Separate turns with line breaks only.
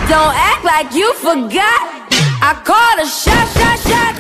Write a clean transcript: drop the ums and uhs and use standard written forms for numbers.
Don't act like you forgot. I called a shot, shot, shot.